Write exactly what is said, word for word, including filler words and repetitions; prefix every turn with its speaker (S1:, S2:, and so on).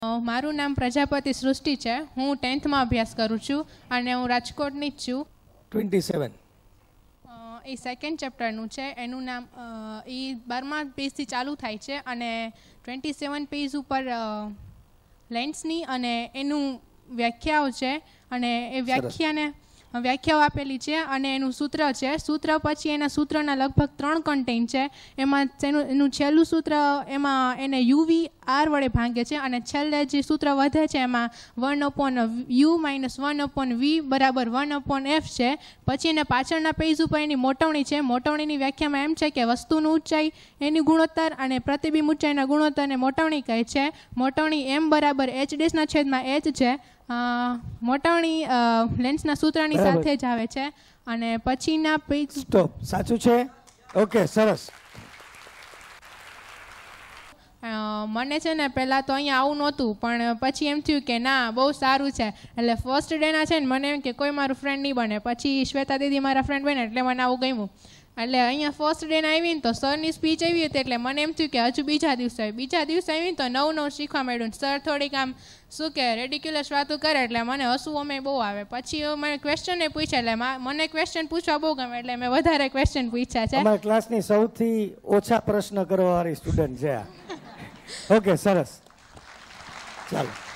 S1: મારું નામ પ્રજાપતિ સૃષ્ટિ છે. હું ટેન્થમાં અભ્યાસ કરું છું અને હું રાજકોટની જ છું.
S2: ટ્વેન્ટી સેવન
S1: એ સેકન્ડ ચેપ્ટરનું છે. એનું નામ એ બારમા પેજથી ચાલુ થાય છે અને ટ્વેન્ટી સેવન પેજ ઉપર લેન્સની અને એનું વ્યાખ્યાઓ છે અને એ વ્યાખ્યાને વ્યાખ્યાઓ આપેલી છે અને એનું સૂત્ર છે. સૂત્ર પછી એના સૂત્રના લગભગ ત્રણ કન્ટેન્ટ છે. એમાં તેનું એનું છેલ્લું સૂત્ર એમાં એને યુવી આર વડે ભાંગે છે અને છેલ્લે જે સૂત્ર વધે છે એમાં one upon u minus one upon v બરાબર વન અપોન એફ છે. પછી એના પાછળના પેજ ઉપર એની મોટવણી છે. મોટવણીની વ્યાખ્યામાં એમ છે કે વસ્તુનું ઊંચાઈ એની ગુણોત્તર અને પ્રતિબિંબ ઊંચાઈના ગુણોત્તરને મોટવણી કહે છે. મોટવણી એમ બરાબર એચ ડેશના છેદમાં એચ છે. મોટવણી લેન્સના સૂત્રની સાથે જ આવે છે અને પછીના પેજ
S2: સ્ટોપ. સાચું છે. ઓકે, સરસ.
S1: મને છે ને પહેલાં તો અહીંયા આવું નહોતું, પણ પછી એમ થયું કે ના બહુ સારું છે. એટલે ફર્સ્ટ ડેના છે ને મને એમ કે કોઈ મારું ફ્રેન્ડ નહીં બને. પછી શ્વેતા દીદી મારા ફ્રેન્ડ બને એટલે મને આવું ગમ્યું. એટલે અહીંયા ફર્સ્ટ ડેના આવી ને તો સરની સ્પીચ આવી હતી એટલે મને એમ થયું કે હજુ બીજા દિવસે આવી બીજા દિવસે આવી ને તો નવું નવું શીખવા મળ્યું. સર થોડીક આમ શું કે રેડિક્યુલસ વાતો કરે એટલે મને હસવું અમે બહુ આવે. પછી મને ક્વેશ્ચન એ પૂછ્યા એટલે મને ક્વેશ્ચન પૂછવા બહુ ગમે એટલે મેં વધારે ક્વેશ્ચન પૂછ્યા છે.
S2: અમારા ક્લાસની સૌથી ઓછા પ્રશ્ન કરવાવાળી સ્ટુડન્ટ છે. ઓકે, સરસ. ચાલો.